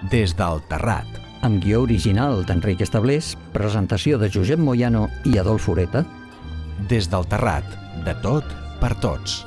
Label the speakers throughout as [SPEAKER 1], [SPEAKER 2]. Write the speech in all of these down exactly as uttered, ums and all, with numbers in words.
[SPEAKER 1] Des del Terrat.
[SPEAKER 2] Amb guió original d'Enric Establés, presentació de Josep Moyano i Adolf Ureta.
[SPEAKER 1] Des del Terrat. De tot per tots.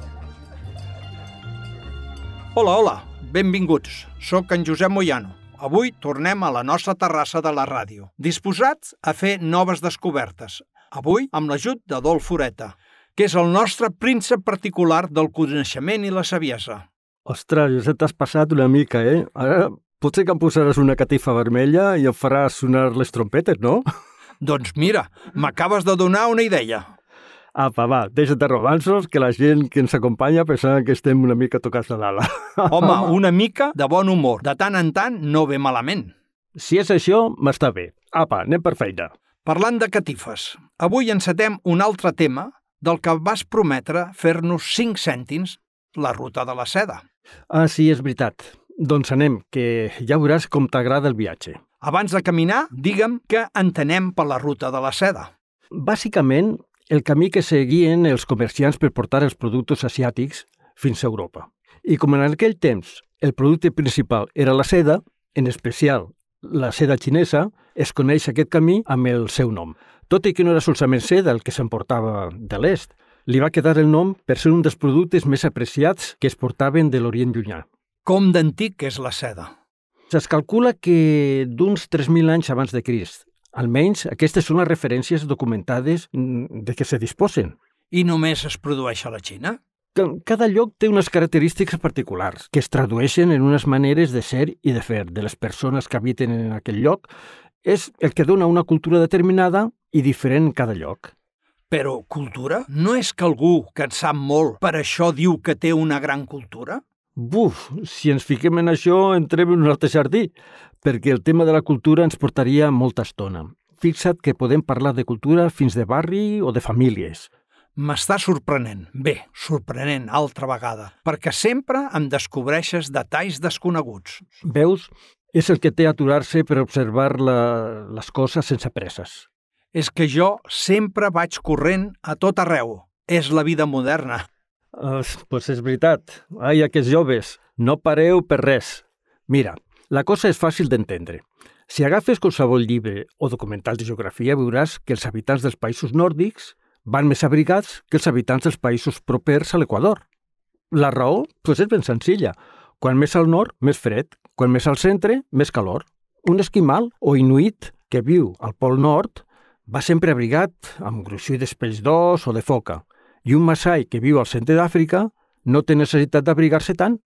[SPEAKER 3] Hola, hola. Benvinguts. Soc en Josep Moyano. Avui tornem a la nostra terrassa de la ràdio, disposats a fer noves descobertes. Avui amb l'ajut d'Adolf Ureta, que és el nostre príncep particular del coneixement i la saviesa.
[SPEAKER 4] Ostres, Josep, t'has passat una mica, eh? Ara potser que em posaràs una catifa vermella i em faràs sonar les trompetes, no?
[SPEAKER 3] Doncs mira, m'acabes de donar una idea.
[SPEAKER 4] Apa, va, deixa't de romanços, que la gent que ens acompanya pensava que estem una mica tocats de l'ala.
[SPEAKER 3] Home, una mica de bon humor. De tant en tant no ve malament.
[SPEAKER 4] Si és això, m'està bé. Apa, anem per feina.
[SPEAKER 3] Parlant de catifes, avui encetem un altre tema del que vas prometre fer-nos cinc cèntims, la ruta de la seda.
[SPEAKER 4] Ah, sí, és veritat. Doncs anem, que ja veuràs com t'agrada el viatge.
[SPEAKER 3] Abans de caminar, digue'm què entenem per la ruta de la seda.
[SPEAKER 4] Bàsicament, el camí que seguien els comerciants per portar els productes asiàtics fins a Europa. I com en aquell temps el producte principal era la seda, en especial la seda xinesa, es coneix aquest camí amb el seu nom. Tot i que no era solament seda el que s'emportava de l'est, li va quedar el nom per ser un dels productes més apreciats que es portaven de l'Orient Llunyà.
[SPEAKER 3] Com d'antic és la seda?
[SPEAKER 4] Es calcula que d'uns tres mil anys abans de Crist. Almenys aquestes són les referències documentades de què se disposen.
[SPEAKER 3] I només es produeix a la Xina?
[SPEAKER 4] Cada lloc té unes característiques particulars que es tradueixen en unes maneres de ser i de fer de les persones que habiten en aquell lloc. És el que dona una cultura determinada i diferent en cada lloc.
[SPEAKER 3] Però cultura? No és que algú que en sap molt per això diu que té una gran cultura?
[SPEAKER 4] Buf, si ens fiquem en això entrem en un altre jardí, perquè el tema de la cultura ens portaria molta estona. Fixa't que podem parlar de cultura fins de barri o de famílies.
[SPEAKER 3] M'està sorprenent, bé, sorprenent altra vegada, perquè sempre em descobreixes detalls desconeguts.
[SPEAKER 4] Veus? És el que té aturar-se per observar la, les coses sense presses.
[SPEAKER 3] És que jo sempre vaig corrent a tot arreu. És la vida moderna.
[SPEAKER 4] Doncs uh, pues és veritat. Ai, aquests joves, no pareu per res. Mira, la cosa és fàcil d'entendre. Si agafes qualsevol llibre o documental de geografia, veuràs que els habitants dels països nòrdics van més abrigats que els habitants dels països propers a l'Equador. La raó pues és ben senzilla. Quan més al nord, més fred. Quan més al centre, més calor. Un esquimal o inuit que viu al Pol Nord va sempre abrigat amb gruixut d'espells d'os o de foca. I un massai que viu al centre d'Àfrica no té necessitat d'abrigar-se tant.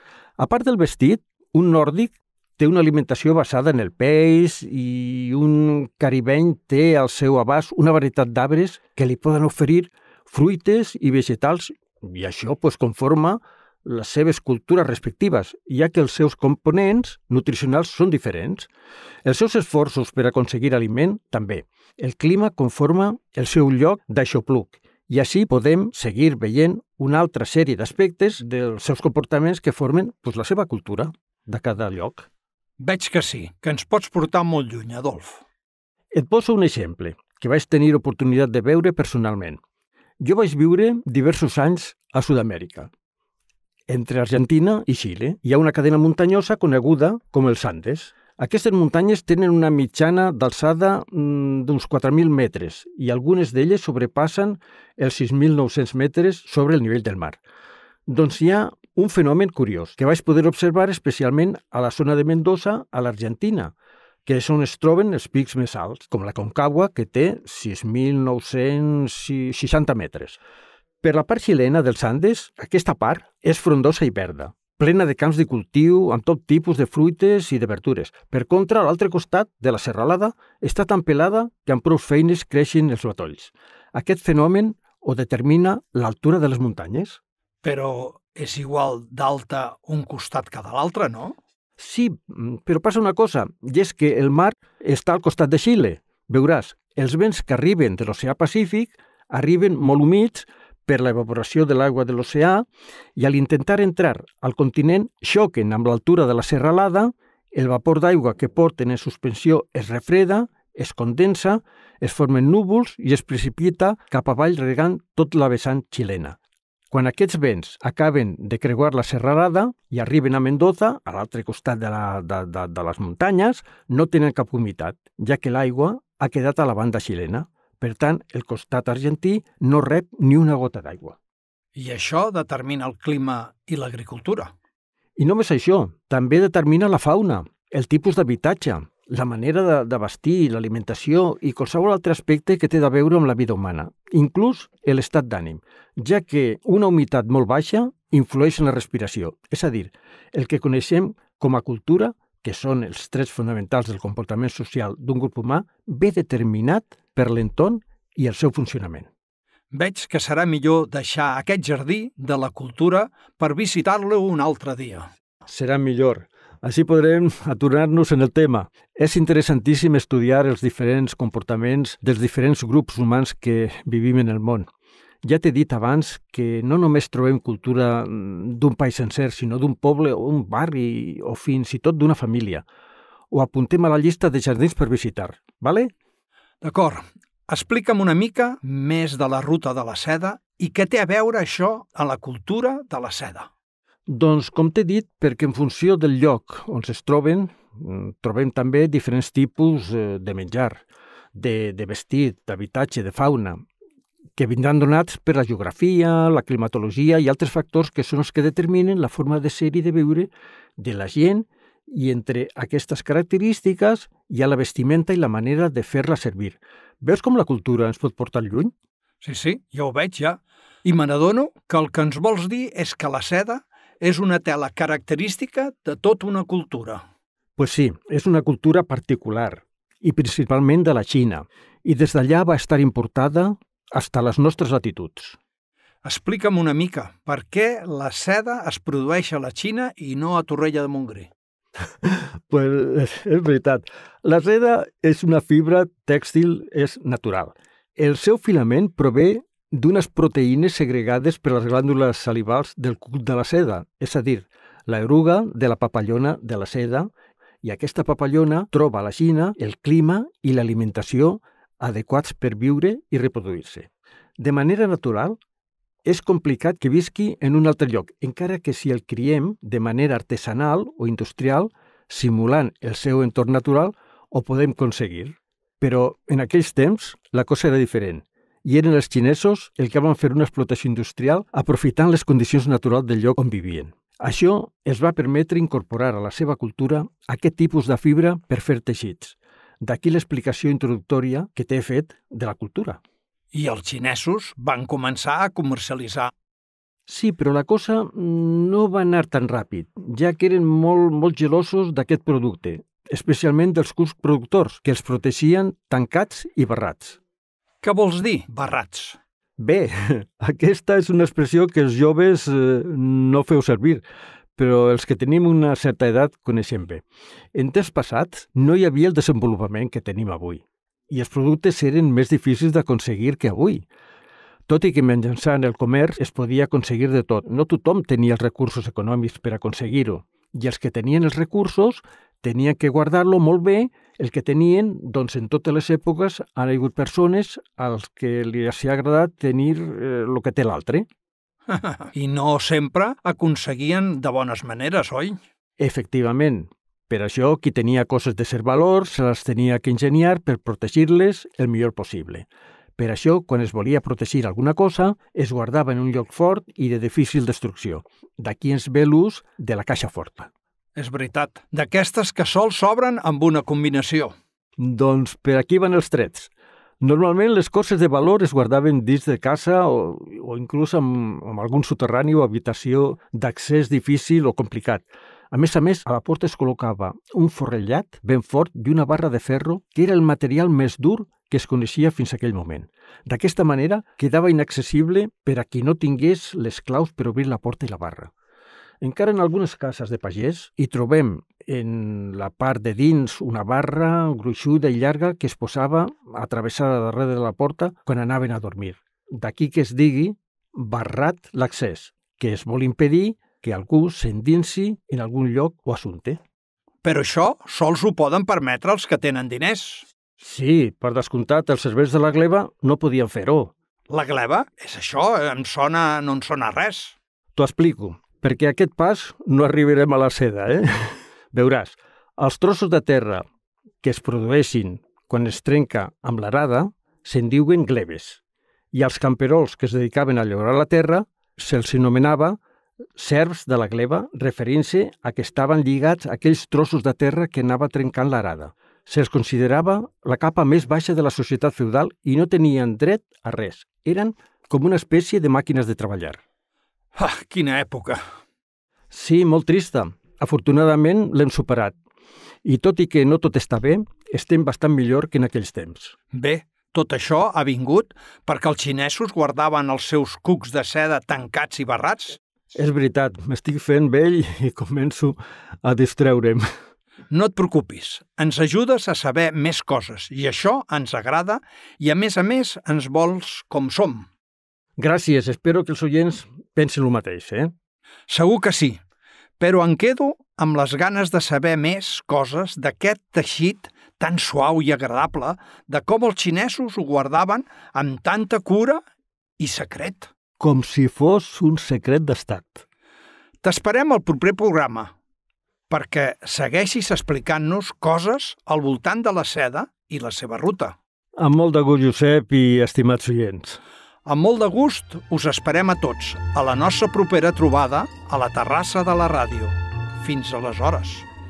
[SPEAKER 4] A part del vestit, un nòrdic té una alimentació basada en el peix i un caribeny té al seu abast una varietat d'arbres que li poden oferir fruites i vegetals i això pues, conforma les seves cultures respectives, ja que els seus components nutricionals són diferents. Els seus esforços per aconseguir aliment també. El clima conforma el seu lloc d'aixopluc. I així podem seguir veient una altra sèrie d'aspectes dels seus comportaments que formen pues, la seva cultura de cada lloc.
[SPEAKER 3] Veig que sí, que ens pots portar molt lluny, Adolf.
[SPEAKER 4] Et poso un exemple que vaig tenir oportunitat de veure personalment. Jo vaig viure diversos anys a Sud-amèrica. Entre Argentina i Xile hi ha una cadena muntanyosa coneguda com els Andes. Aquestes muntanyes tenen una mitjana d'alçada d'uns quatre mil metres i algunes d'elles sobrepassen els sis mil nou-cents metres sobre el nivell del mar. Doncs hi ha un fenomen curiós que vaig poder observar especialment a la zona de Mendoza, a l'Argentina, que és on es troben els pics més alts, com la Concagua, que té sis mil nou-cents seixanta metres. Per la part xilena dels Andes, aquesta part és frondosa i verda, plena de camps de cultiu amb tot tipus de fruites i de verdures. Per contra, a l'altre costat de la serralada està tan pelada que amb prou feines creixen els matolls. Aquest fenomen ho determina l'altura de les muntanyes.
[SPEAKER 3] Però és igual d'alta un costat que de l'altre, no?
[SPEAKER 4] Sí, però passa una cosa, i és que el mar està al costat de Xile. Veuràs, els vents que arriben de l'oceà Pacífic arriben molt humits per l'evaporació de l'aigua de l'oceà i a l'intentar entrar al continent xoquen amb l'altura de la serralada, el vapor d'aigua que porten en suspensió es refreda, es condensa, es formen núvols i es precipita cap avall regant tot la vessant xilena. Quan aquests vents acaben de creuar la serralada i arriben a Mendoza, a l'altre costat de, la, de, de, de les muntanyes, no tenen cap humitat, ja que l'aigua ha quedat a la banda xilena. Per tant, el costat argentí no rep ni una gota d'aigua.
[SPEAKER 3] I això determina el clima i l'agricultura.
[SPEAKER 4] I només això, també determina la fauna, el tipus d'habitatge, la manera de, de vestir, l'alimentació i qualsevol altre aspecte que té a veure amb la vida humana, inclús l'estat d'ànim, ja que una humitat molt baixa influeix en la respiració. És a dir, el que coneixem com a cultura, que són els trets fonamentals del comportament social d'un grup humà, ve determinat per l'entorn i el seu funcionament.
[SPEAKER 3] Veig que serà millor deixar aquest jardí de la cultura per visitar-lo un altre dia.
[SPEAKER 4] Serà millor. Així podrem aturar-nos en el tema. És interessantíssim estudiar els diferents comportaments dels diferents grups humans que vivim en el món. Ja t'he dit abans que no només trobem cultura d'un país sencer, sinó d'un poble o un barri o fins i tot d'una família. Ho apuntem a la llista de jardins per visitar, vale?
[SPEAKER 3] D'acord. Explica'm una mica més de la ruta de la seda i què té a veure això a la cultura de la seda.
[SPEAKER 4] Doncs, com t'he dit, perquè en funció del lloc on es troben, trobem també diferents tipus de menjar, de, de vestit, d'habitatge, de fauna, que vindran donats per la geografia, la climatologia i altres factors que són els que determinen la forma de ser i de viure de la gent, i entre aquestes característiques hi ha la vestimenta i la manera de fer-la servir. Veus com la cultura ens pot portar lluny?
[SPEAKER 3] Sí, sí, ja ho veig ja. I me n'adono que el que ens vols dir és que la seda és una tela característica de tota una cultura.
[SPEAKER 4] Pues sí, és una cultura particular, i principalment de la Xina, i des d'allà va estar importada fins a les nostres latituds.
[SPEAKER 3] Explica'm una mica per què la seda es produeix a la Xina i no a Torroella de Montgrí.
[SPEAKER 4] Pues és veritat. La seda és una fibra tèxtil, és natural. El seu filament prové d'unes proteïnes segregades per les glàndules salivals del cuc de la seda, és a dir, l'eruga de la papallona de la seda, i aquesta papallona troba a la Xina el clima i l'alimentació adequats per viure i reproduir-se. De manera natural, és complicat que visqui en un altre lloc, encara que si el criem de manera artesanal o industrial, simulant el seu entorn natural, ho podem aconseguir. Però en aquells temps la cosa era diferent, i eren els xinesos el que van fer una explotació industrial aprofitant les condicions naturals del lloc on vivien. Això els va permetre incorporar a la seva cultura aquest tipus de fibra per fer teixits. D'aquí l'explicació introductòria que t'he fet de la cultura.
[SPEAKER 3] I els xinesos van començar a comercialitzar.
[SPEAKER 4] Sí, però la cosa no va anar tan ràpid, ja que eren molt, molt gelosos d'aquest producte, especialment dels cucs productors, que els protegien tancats i barrats.
[SPEAKER 3] Què vols dir, barrats?
[SPEAKER 4] Bé, aquesta és una expressió que els joves eh, no feu servir, però els que tenim una certa edat coneixem bé. En temps passats no hi havia el desenvolupament que tenim avui, i els productes eren més difícils d'aconseguir que avui. Tot i que mitjançant el comerç es podia aconseguir de tot. No tothom tenia els recursos econòmics per aconseguir-ho, i els que tenien els recursos tenien que guardar-lo molt bé. El que tenien, doncs en totes les èpoques han hagut persones als que li ha agradat tenir eh, el que té l'altre.
[SPEAKER 3] I no sempre aconseguien de bones maneres, oi?
[SPEAKER 4] Efectivament. Per això, qui tenia coses de cert valor se les tenia que ingeniar per protegir-les el millor possible. Per això, quan es volia protegir alguna cosa, es guardava en un lloc fort i de difícil destrucció. D'aquí ens ve l'ús de la caixa forta.
[SPEAKER 3] És veritat. D'aquestes que sols s'obren amb una combinació.
[SPEAKER 4] Doncs per aquí van els trets. Normalment les coses de valor es guardaven dins de casa o, o inclús amb, amb algun soterrani o habitació d'accés difícil o complicat. A més a més, a la porta es col·locava un forrellat ben fort i una barra de ferro que era el material més dur que es coneixia fins a aquell moment. D'aquesta manera, quedava inaccessible per a qui no tingués les claus per obrir la porta i la barra. Encara en algunes cases de pagès hi trobem en la part de dins una barra gruixuda i llarga que es posava atravessada darrere de la porta quan anaven a dormir. D'aquí que es digui barrat l'accés, que es vol impedir que algú s'endinsi en algun lloc o assumpte.
[SPEAKER 3] Però això sols ho poden permetre els que tenen diners.
[SPEAKER 4] Sí, per descomptat, els serveis de la gleba no podien fer-ho.
[SPEAKER 3] La gleba? És això, em sona, no em sona res.
[SPEAKER 4] T'ho explico, perquè a aquest pas no arribarem a la seda, eh? Veuràs, els trossos de terra que es produeixin quan es trenca amb l'arada se'n diuen glebes, i els camperols que es dedicaven a llaurar la terra se'ls anomenava serfs de la gleba, referint-se a que estaven lligats a aquells trossos de terra que anava trencant l'arada. Se'ls considerava la capa més baixa de la societat feudal i no tenien dret a res. Eren com una espècie de màquines de treballar.
[SPEAKER 3] Ah, quina època!
[SPEAKER 4] Sí, molt trista. Afortunadament l'hem superat. I tot i que no tot està bé, estem bastant millor que en aquells temps.
[SPEAKER 3] Bé, tot això ha vingut perquè els xinesos guardaven els seus cucs de seda tancats i barrats?
[SPEAKER 4] És veritat, m'estic fent vell i començo a distreure'm.
[SPEAKER 3] No et preocupis, ens ajudes a saber més coses i això ens agrada i a més a més ens vols com som.
[SPEAKER 4] Gràcies, espero que els oients pensin el mateix, eh?
[SPEAKER 3] Segur que sí, però em quedo amb les ganes de saber més coses d'aquest teixit tan suau i agradable, de com els xinesos ho guardaven amb tanta cura i secret.
[SPEAKER 4] Com si fos un secret d'estat.
[SPEAKER 3] T'esperem al proper programa, perquè segueixis explicant-nos coses al voltant de la seda i la seva ruta.
[SPEAKER 4] Amb molt de gust, Josep, i estimats oients.
[SPEAKER 3] Amb molt de gust us esperem a tots a la nostra propera trobada a la terrassa de la ràdio. Fins aleshores.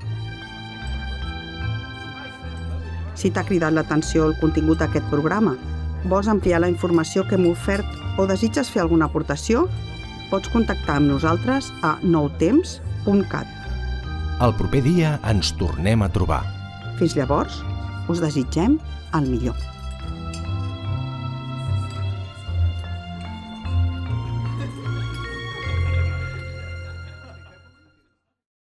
[SPEAKER 5] Si t'ha cridat l'atenció el contingut d'aquest programa, vols ampliar la informació que hem ofert o desitges fer alguna aportació, pots contactar amb nosaltres a noutemps punt cat.
[SPEAKER 1] El proper dia ens tornem a trobar.
[SPEAKER 5] Fins llavors, us desitgem el millor.